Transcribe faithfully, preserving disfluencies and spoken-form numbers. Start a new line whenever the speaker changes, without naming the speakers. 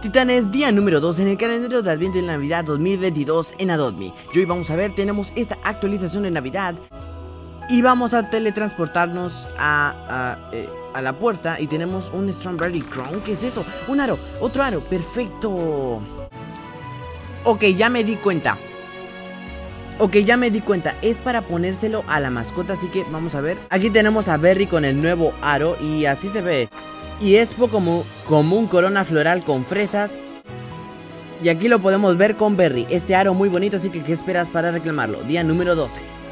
Titanes, día número dos en el calendario de Adviento de Navidad dos mil veintidós en Adobe. Y hoy vamos a ver, tenemos esta actualización de Navidad y vamos a teletransportarnos a, a, eh, a la puerta y tenemos un Strawberry Crown. ¿Qué es eso? Un aro, otro aro, perfecto. Ok, ya me di cuenta. Ok, ya me di cuenta, es para ponérselo a la mascota, así que vamos a ver. Aquí tenemos a Berry con el nuevo aro y así se ve. Y es como, como un corona floral con fresas. Y aquí lo podemos ver con Berry, este aro muy bonito, así que ¿qué esperas para reclamarlo? Día número doce.